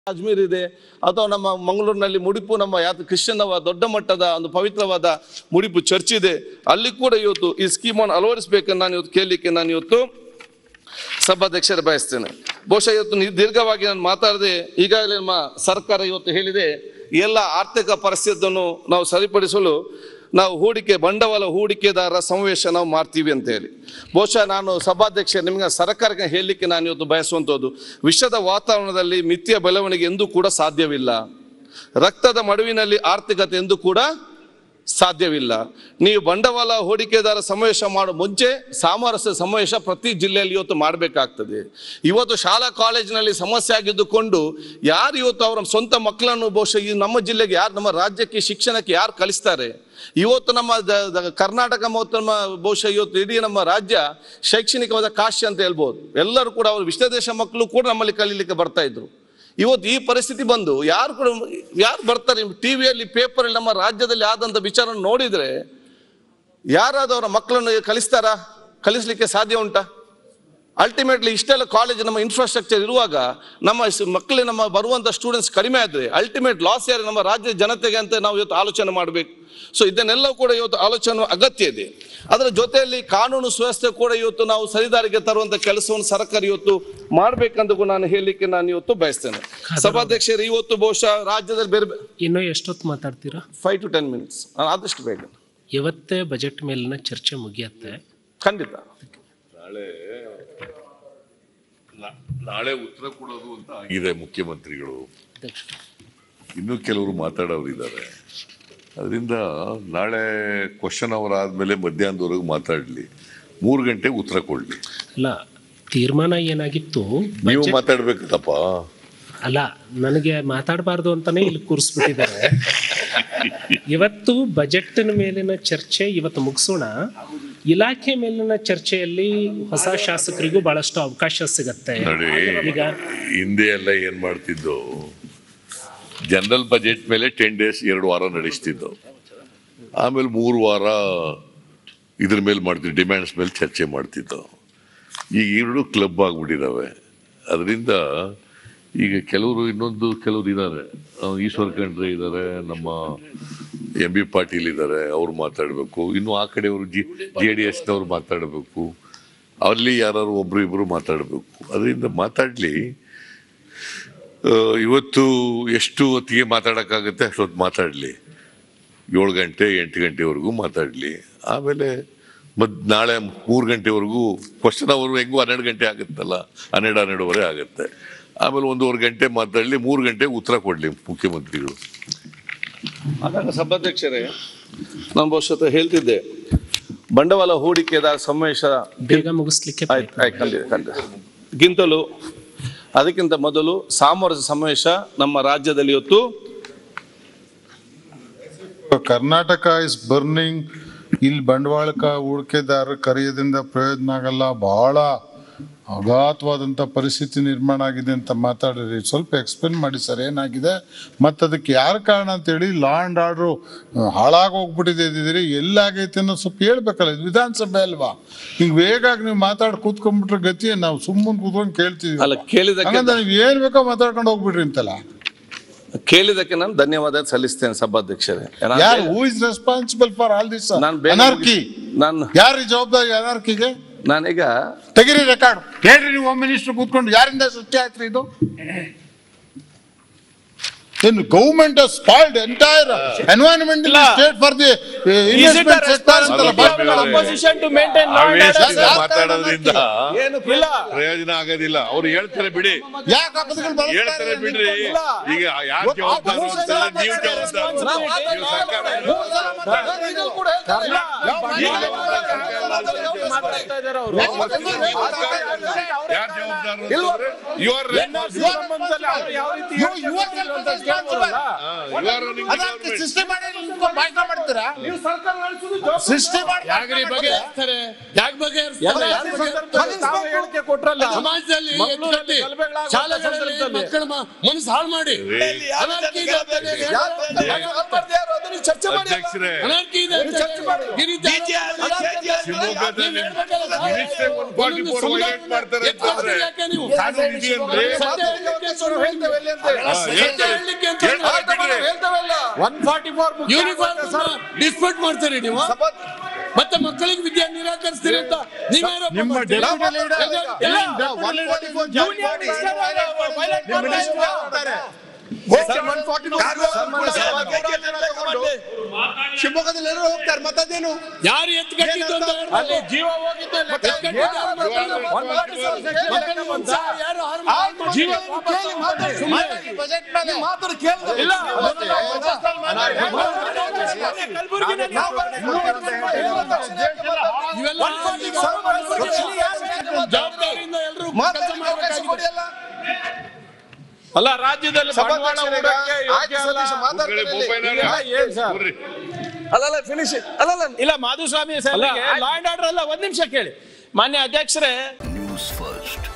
ಅಜ್ಮೀರ್ ಇದೆ ಅಥವಾ ನಮ್ಮ ಮಂಗಳೂರಿನಲ್ಲಿ ಮುಡಿಪು ನಮ್ಮ ಕ್ರಿಶ್ಚಿಯನ್ ದೊಡ್ಡ ಮಟ್ಟದ ಒಂದು ಪವಿತ್ರವಾದ ಮುಡಿಪು ಚರ್ಚ್ ಇದೆ, ಅಲ್ಲಿ ಕೂಡ ಇವತ್ತು ಈ ಸ್ಕೀಮನ್ನು ಅಳವಡಿಸಬೇಕನ್ನು ನಾನು ಇವತ್ತು ಕೇಳಲಿಕ್ಕೆ ನಾನು ಇವತ್ತು ಸಭಾಧ್ಯಕ್ಷರ ಬಯಸ್ತೇನೆ. ಬಹುಶಃ ಇವತ್ತು ದೀರ್ಘವಾಗಿ ನಾನು ಮಾತಾಡದೆ, ಈಗಾಗಲೇ ನಮ್ಮ ಸರ್ಕಾರ ಇವತ್ತು ಹೇಳಿದೆ ಎಲ್ಲ ಆರ್ಥಿಕ ಪರಿಸ್ಥಿತಿಯನ್ನು ನಾವು ಸರಿಪಡಿಸಲು ನಾವು ಬಂಡವಾಳ ಹೂಡಿಕೆದಾರರ ಸಮಾವೇಶ ನಾವು ಮಾಡ್ತೀವಿ ಅಂತ ಹೇಳಿ. ಬಹುಶಃ ನಾನು ಸಭಾಧ್ಯಕ್ಷ ನಿಮಗೆ ಸರ್ಕಾರಕ್ಕೆ ಹೇಳಲಿಕ್ಕೆ ನಾನು ಇವತ್ತು ಬಯಸುವಂಥದ್ದು, ವಿಶ್ವದ ವಾತಾವರಣದಲ್ಲಿ ಮಿಥ್ಯ ಬೆಳವಣಿಗೆ ಎಂದೂ ಕೂಡ ಸಾಧ್ಯವಿಲ್ಲ. ರಕ್ತದ ಮಡುವಿನಲ್ಲಿ ಆರ್ಥಿಕತೆ ಎಂದೂ ಕೂಡ ಸಾಧ್ಯವಿಲ್ಲ. ನೀವು ಬಂಡವಾಳ ಹೂಡಿಕೆದಾರ ಸಮಾವೇಶ ಮಾಡೋ ಮುಂಚೆ ಸಾಮರಸ್ಯ ಸಮಾವೇಶ ಪ್ರತಿ ಜಿಲ್ಲೆಯಲ್ಲಿ ಇವತ್ತು ಮಾಡಬೇಕಾಗ್ತದೆ. ಇವತ್ತು ಶಾಲಾ ಕಾಲೇಜಿನಲ್ಲಿ ಸಮಸ್ಯೆ ಆಗಿದ್ದುಕೊಂಡು ಯಾರು ಇವತ್ತು ಅವರ ಸ್ವಂತ ಮಕ್ಕಳನ್ನು ಬಹುಶಃ ಈ ನಮ್ಮ ಜಿಲ್ಲೆಗೆ ಯಾರು, ನಮ್ಮ ರಾಜ್ಯಕ್ಕೆ ಶಿಕ್ಷಣಕ್ಕೆ ಯಾರು ಕಲಿಸ್ತಾರೆ? ಇವತ್ತು ನಮ್ಮ ಕರ್ನಾಟಕ ಮತ್ತು ನಮ್ಮ ಬಹುಶಃ ಇವತ್ತು ಇಡೀ ನಮ್ಮ ರಾಜ್ಯ ಶೈಕ್ಷಣಿಕವಾದ ಕಾಶಿ ಅಂತ ಹೇಳ್ಬೋದು. ಎಲ್ಲರೂ ಕೂಡ ಅವರು ವಿದೇಶ ಮಕ್ಕಳು ಕೂಡ ನಮ್ಮಲ್ಲಿ ಕಲೀಲಿಕ್ಕೆ ಬರ್ತಾ ಇದ್ರು. ಇವತ್ತು ಈ ಪರಿಸ್ಥಿತಿ ಬಂದು ಯಾರು ಬರ್ತಾರೆ ಟಿವಿಯಲ್ಲಿ ಪೇಪರಲ್ಲಿ ನಮ್ಮ ರಾಜ್ಯದಲ್ಲಿ ಆದಂಥ ವಿಚಾರ ನೋಡಿದರೆ ಯಾರಾದರೂ ಅವರ ಮಕ್ಕಳನ್ನು ಕಲಿಸ್ಲಿಕ್ಕೆ ಸಾಧ್ಯ ಉಂಟಾ? ಅಲ್ಟಿಮೇಟ್ಲಿ ಇಷ್ಟೆಲ್ಲ ಕಾಲೇಜ್ ನಮ್ಮ ಇನ್ಫ್ರಾಸ್ಟ್ರಕ್ಚರ್ ಇರುವಾಗ ನಮ್ಮ ಬರುವಂಥ ಸ್ಟೂಡೆಂಟ್ಸ್ ಕಡಿಮೆ ಆದರೆ ಅಲ್ಟಿಮೇಟ್ ಲಾಸ್ ಯಾರು? ನಮ್ಮ ರಾಜ್ಯದ ಜನತೆಗೆ ಅಂತ ನಾವು ಇವತ್ತು ಆಲೋಚನೆ ಮಾಡಬೇಕು. ಸೊ ಇದನ್ನೆಲ್ಲ ಕೂಡ ಇವತ್ತು ಆಲೋಚನೆ ಅಗತ್ಯ ಇದೆ. ಅದರ ಜೊತೆಯಲ್ಲಿ ಕಾನೂನು ಸುವ್ಯವಸ್ಥೆ ಕೂಡ ಇವತ್ತು ನಾವು ಸರಿದಾರಿಗೆ ತರುವಂಥ ಕೆಲಸವನ್ನು ಸರ್ಕಾರ ಇವತ್ತು ಮಾಡಬೇಕಂತ ನಾನು ಹೇಳಲಿಕ್ಕೆ ನಾನು ಇವತ್ತು ಬಯಸ್ತೇನೆ. ಸಭಾಧ್ಯಕ್ಷರು, ಇವತ್ತು ಬಹುಶಃ ರಾಜ್ಯದಲ್ಲಿ ಬೇರೆ ಇನ್ನೂ ಎಷ್ಟೊತ್ತು ಮಾತಾಡ್ತೀರಾ? 5 to 10 minutes, ಆದಷ್ಟು ಬೇಗ. ಇವತ್ತೇ ಬಜೆಟ್ ಮೇಲಿನ ಚರ್ಚೆ ಮುಗಿಯತ್ತೆ ಖಂಡಿತ. ನಾಳೆ ಉತ್ತರ ಕೊಡೋದು ಅಂತ ಆಗಿದೆ ಮುಖ್ಯಮಂತ್ರಿಗಳು. ಇನ್ನೂ ಕೆಲವರು ಮಾತಾಡೋರಿದ್ದಾರೆ. ಅದರಿಂದ ನಾಳೆ ಕ್ವಶನ್ ಅವರ್ ಆದ್ಮೇಲೆ ಮಧ್ಯಾಹ್ನದವರೆಗೂ ಮಾತಾಡಲಿ, 3 ಗಂಟೆಗೆ ಉತ್ತರ ಕೊಡ್ಲಿ. ಅಲ್ಲ, ತೀರ್ಮಾನ ಏನಾಗಿತ್ತು? ನೀವು ಮಾತಾಡ್ಬೇಕಪ್ಪ. ಅಲ್ಲ, ನನಗೆ ಮಾತಾಡಬಾರ್ದು ಅಂತಾನೆ ಇಲ್ಲಿ ಕೂರಿಸ್ಬಿಟ್ಟಿದ್ದಾರೆ. ಇವತ್ತು ಬಜೆಟ್ನ ಮೇಲಿನ ಚರ್ಚೆ ಇವತ್ತು ಮುಗಿಸೋಣ. ಇಲಾಖೆ ಮೇಲಿನ ಚರ್ಚೆಯಲ್ಲಿ ಹೊಸ ಶಾಸಕರಿಗೂ ಬಹಳಷ್ಟು ಅವಕಾಶ ಸಿಗತ್ತೆ. ನೋಡಿ, ಈಗ ಹಿಂದೆ ಎಲ್ಲ ಏನ್ ಮಾಡ್ತಿದ್ದು, ಜನರಲ್ ಬಜೆಟ್ ಮೇಲೆ 10 days 2 ವಾರ ನಡೆಸ್ತಿದ್ದು. ಆಮೇಲೆ 3 ವಾರ ಇದ್ರ ಮೇಲೆ ಮಾಡ್ತಿದ್ದು, ಡಿಮ್ಯಾಂಡ್ಸ್ ಮೇಲೆ ಚರ್ಚೆ ಮಾಡ್ತಿದ್ದು. ಈಗ 2 ಕ್ಲಬ್ ಆಗ್ಬಿಟ್ಟಿದ್ದಾವೆ. ಅದರಿಂದ ಈಗ ಕೆಲವರು ಇದ್ದಾರೆ, ಈಶ್ವರ್ ಖಂಡ್ರೆ ಇದ್ದಾರೆ, ನಮ್ಮ MB ಪಾಟೀಲ್ ಇದ್ದಾರೆ, ಅವ್ರು ಮಾತಾಡಬೇಕು. ಇನ್ನು ಆ ಕಡೆಯವರು JDSನವ್ರು ಮಾತಾಡಬೇಕು. ಅಲ್ಲಿ ಯಾರು ಒಬ್ರು ಇಬ್ರು ಮಾತಾಡಬೇಕು. ಅದರಿಂದ ಮಾತಾಡಲಿ. ಇವತ್ತು ಎಷ್ಟು ಹೊತ್ತಿಗೆ ಮಾತಾಡೋಕ್ಕಾಗುತ್ತೆ ಅಷ್ಟೊತ್ತು ಮಾತಾಡಲಿ. 7 ಗಂಟೆ 8 ಗಂಟೆವರೆಗೂ ಮಾತಾಡಲಿ. ಆಮೇಲೆ ನಾಳೆ 3 ಗಂಟೆವರೆಗೂ ಕ್ವಶನ್ ಅವರು ಹೆಂಗೂ 12 ಗಂಟೆ ಆಗುತ್ತಲ್ಲ, 12:30 ಆಗುತ್ತೆ. ಆಮೇಲೆ 1.5 ಗಂಟೆ ಮಾತಾಡಲಿ, 3 ಗಂಟೆಗೆ ಉತ್ತರ ಕೊಡಲಿ ಮುಖ್ಯಮಂತ್ರಿಗಳು. ಆದಾಗ ಸಭಾಧ್ಯಕ್ಷರೇ, ನಾನು ಬಹುಶಃ ಹೇಳ್ತಿದ್ದೆ, ಬಂಡವಾಳ ಹೂಡಿಕೆದಾರ ಸಮಾವೇಶ ಬೇಗ ಮುಗಿಸ್ಲಿಕ್ಕೆ ಗಿಂತಲೂ ಅದಕ್ಕಿಂತ ಮೊದಲು ಸಾಮರಸ್ಯ ಸಮಾವೇಶ ನಮ್ಮ ರಾಜ್ಯದಲ್ಲಿ ಇವತ್ತು ಕರ್ನಾಟಕ ಇಸ್ ಬರ್ನಿಂಗ್. ಇಲ್ಲಿ ಬಂಡವಾಳ ಹೂಡಿಕೆದಾರರ ಕರೆಯೋದ್ರಿಂದ ಪ್ರಯೋಜನ ಆಗಲ್ಲ, ಬಹಳ ಅಗಾಧವಾದಂಥ ಪರಿಸ್ಥಿತಿ ನಿರ್ಮಾಣ ಆಗಿದೆ ಅಂತ ಮಾತಾಡಿರಿ. ಸ್ವಲ್ಪ ಎಕ್ಸ್ಪ್ಲೇನ್ ಮಾಡಿ ಸರ್, ಏನಾಗಿದೆ ಮತ್ತು ಅದಕ್ಕೆ ಯಾರು ಕಾರಣ ಅಂತೇಳಿ. ಲಾ ಆ್ಯಂಡ್ ಆರ್ಡ್ರು ಹಾಳಾಗಿ ಹೋಗ್ಬಿಟ್ಟಿದೆ ಇದ್ದಿದ್ದೀರಿ, ಎಲ್ಲಾಗೈತೆ ಅನ್ನೋ ಸ್ವಲ್ಪ ಹೇಳ್ಬೇಕಲ್ಲ. ಇದು ವಿಧಾನಸಭೆ ಅಲ್ವಾ? ಹಿಂಗೆ ವೇಗಾಗಿ ನೀವು ಮಾತಾಡಿ ಕೂತ್ಕೊಂಡ್ಬಿಟ್ರೆ ಗತಿ, ನಾವು ಸುಮ್ಮನೆ ಕೂತ್ಕೊಂಡು ಕೇಳ್ತಿದ್ವಿ. ಅಲ್ಲ, ಕೇಳಿದಕ್ಕೆ ನೀವು ಏನು ಬೇಕೋ ಮಾತಾಡ್ಕೊಂಡು ಹೋಗ್ಬಿಟ್ರಿ ಅಂತಲ್ಲ. ಕೇಳಿದಕ್ಕೆ ನಾನು ಧನ್ಯವಾದ ಸಲ್ಲಿಸ್ತೇನೆ ಸಭಾಧ್ಯಕ್ಷರೇ. ಯಾರು who is responsible for all this anarchy? ಯಾರು ಜವಾಬ್ದಾರಿ ಅನಾರ್ಕಿಗೆ? ನಾನೀಗ ತೆಗಿರಿ ರೆಕಾರ್ಡ್, ಹೇಳ್ರಿ ನೀವು ಹೋಮ್ ಮಿನಿಸ್ಟರ್ ಕೂತ್ಕೊಂಡು ಯಾರಿಂದ ಸೃಷ್ಟಿ ಆಯ್ತು ಇದು? ಏನು government spoiled entire environment state for the investment sector ಅಂತಲ್ಲ. Opposition to maintain law and order ಮಾತಾಡೋದ್ರಿಂದ ಪ್ರಯೋಜನ ಆಗೋದಿಲ್ಲ. ಅವ್ರು ಹೇಳ್ತಾರೆ ಬಿಡಿ, ಯಾಕೆ ಆಪತ್ತುಗಳು ಹೇಳ್ತಾರೆ ಬಿಡ್ರಿ. ಈಗ ಯಾರು ಜವಾಬ್ದಾರ ಅಂತಲ್ಲ, ನೀವು ಸಿಸ್ಟಮ್ ಭಾಷಣ ಮಾಡ್ತೀರಾ? ನೀವು ಸರ್ಕಾರ ನಡೆಸುವುದು ಜವಾಬ್ದಾರಿ. ಸೃಷ್ಟಿ ಯಾಕ್ರಿ ಬಗೆಹರಿಸ್ತಾರೆ? ಯಾಕೆ ಹೇಳಿಕೆ ಕೊಟ್ರಲ್ಲ ಸಮಾಜದಲ್ಲಿ ಮಂಗಳೂರಲ್ಲಿ ಗಲಭೆಗಳಾಗುವ ಶಾಲೆಗಳಲ್ಲಿ ಮಕ್ಕಳ ಮನಸ್ಸು ಹಾಳು ಮಾಡಿ ಅನಾರ್ಕಿ ಇದೆ ಅಂತ ಹೇಳಿ ಚರ್ಚೆ ಮಾಡಿ ಅಧ್ಯಕ್ಷರೇ, ಅನಾರ್ಕಿ ಇದೆ ಅಂತ ಹೇಳಿ ಶಿವಮೊಗ್ಗದಲ್ಲಿ ಮಿನಿಸ್ಟ್ರೇ 144 ವೈಲೇಟ್ ಮಾಡ್ತಾರೆ ಅಂತಂದ್ರೆ ಯಾಕೆ ನೀವು ಕಾನೂನು ಇದೆಯಂದ್ರೆ ಸತ್ಯ ಹೇಳಲಿಕ್ಕೆ ಅಂತ ಸತ್ಯ ಹೇಳಲಿಕ್ಕೆ ಅಂತ ಯೂನಿಫಾರ್ಮ್ ಡಿಸ್ಪ್ಯೂಟ್ ಮಾಡ್ತೀರಿ ನೀವು, ಮತ್ತೆ ಮಕ್ಕಳಿಗೆ ವಿದ್ಯೆ ನಿರಾಕರಿಸ್ತೀರಿ ಅಂತ ನೀವ್ಯಾರೋ ನಿಮ್ಮ ಡೆಪ್ಯೂಟಿ ಲೀಡರ್ ಶಿವಮೊಗ್ಗದಲ್ಲಿ ಎಲ್ಲರೂ ಹೋಗ್ತಾರೆ, ಮತ್ತದೇನು ಯಾರು ಎತ್ಕಟ್ಟಿದ್ದು ಅಂತ ಅಲ್ಲಿ ಜೀವ ಹೋಗಿದ್ದು ಮಾತಾಡಿ ಕೇಳಿಲ್ಲ. ಜವಾಬ್ದಾರಿಯಿಂದ ಎಲ್ಲರೂ ಅಲ್ಲ ರಾಜ್ಯದಲ್ಲಿ ಬಂಡವಾಳ ಹೂಡಕ್ಕೆ ಯೋಗ್ಯ ಅಲ್ಲ. ಅಲ್ಲಲ್ಲ ಫಿನಿಶ್ ಅಲ್ಲಲ್ಲ ಇಲ್ಲ ಮಾಧುಸ್ವಾಮಿ ಲಾ ಅಂಡ್ ಆರ್ಡರ್ ಅಲ್ಲ, ಒಂದ್ ನಿಮಿಷ ಕೇಳಿ ಮಾನ್ಯ ಅಧ್ಯಕ್ಷರೇ. News first.